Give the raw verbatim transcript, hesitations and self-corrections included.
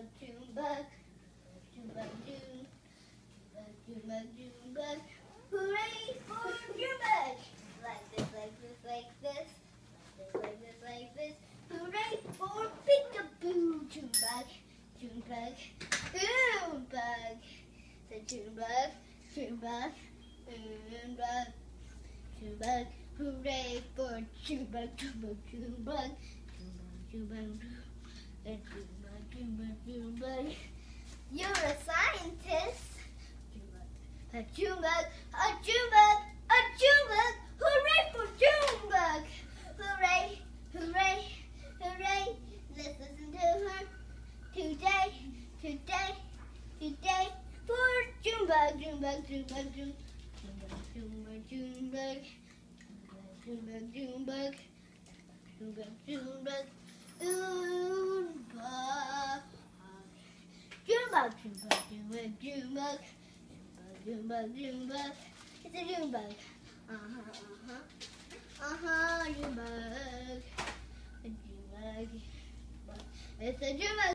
Junebug, Junebug, June, Junebug, Junebug, hooray for Junebug! Like this, like this, like this, like this, like this, hooray for Peekaboo! Junebug, Junebug, Junebug, say Junebug, Junebug, Junebug, Junebug, hooray for Junebug, Junebug, Junebug, Junebug, Junebug, Junebug, Junebug, Junebug. You're a scientist. A Junebug, a Junebug, a Junebug, hooray for Junebug! Hooray, hooray, hooray, let's listen to her today, today, today, for Junebug, Junebug, Junebug, Junebug, Junebug, Junebug, Junebug, Junebug, Junebug, Junebug, Junebug, Junebug, Junebug, Junebug, Junebug, Junebug, it's a Junebug. Uh-huh, uh-huh, uh-huh, Junebug, a Junebug, it's a Junebug.